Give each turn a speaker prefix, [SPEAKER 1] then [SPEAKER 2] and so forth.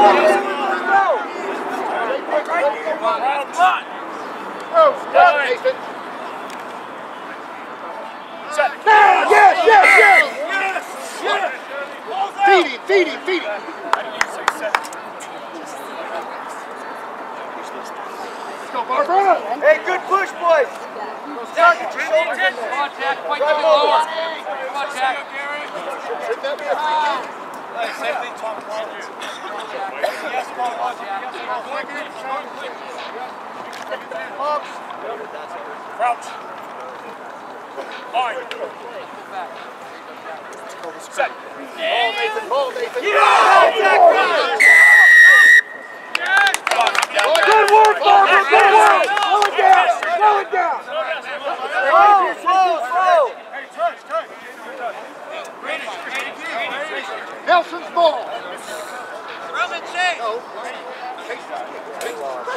[SPEAKER 1] Feed him. Let's go, Barbara.
[SPEAKER 2] Hey, good push, boys. Jack, get your shoulders in there.
[SPEAKER 3] Come on, Jack. Quite a bit lower. Come on, Jack.
[SPEAKER 1] Should that be a free kick?
[SPEAKER 2] Same thing, Tom.
[SPEAKER 3] Yes, come on, Jack.
[SPEAKER 4] Crouch. Line. Set.
[SPEAKER 1] Ball, Nathan.
[SPEAKER 2] Yeah, Jack,
[SPEAKER 1] Good work, Barbara. Good work. Slow it down.
[SPEAKER 2] Slow.
[SPEAKER 4] Hey, touch.
[SPEAKER 1] Nelson's ball.
[SPEAKER 2] Roman, chase.
[SPEAKER 1] No.